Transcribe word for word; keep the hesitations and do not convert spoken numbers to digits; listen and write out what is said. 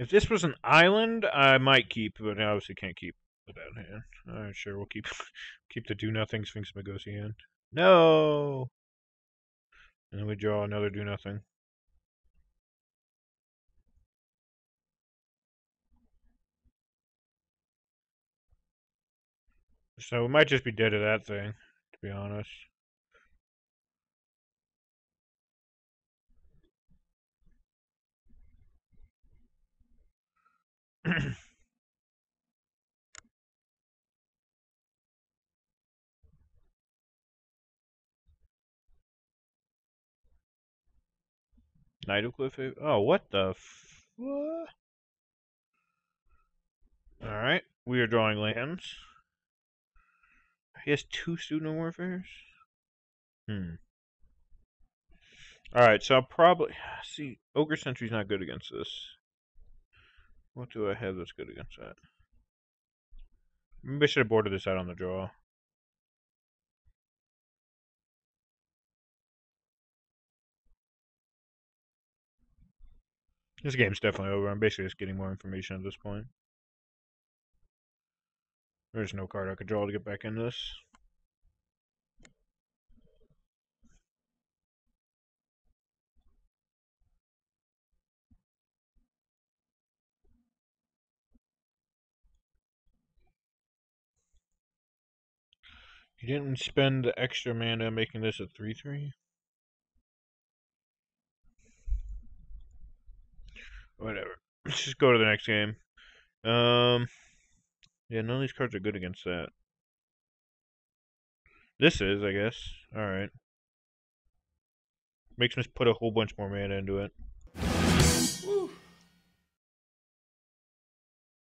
If this was an island, I might keep, but I obviously can't keep with that hand. Alright, sure, we'll keep keep the do nothing Sphinx Magosi hand. No! And then we draw another do nothing. So we might just be dead to that thing, to be honest. Night of Cliff. Oh, what the f- what? Alright, we are drawing lands. He has two Student Warfares? Hmm. Alright, so I'll probably... See, Ogre Sentry's not good against this. What do I have that's good against that? Maybe I should have boarded this out on the draw. This game's definitely over. I'm basically just getting more information at this point. There's no card I could draw to get back in this. You didn't spend the extra mana making this a three three? Whatever. Let's just go to the next game. Um, yeah, none of these cards are good against that. This is, I guess. Alright. Makes me put a whole bunch more mana into it.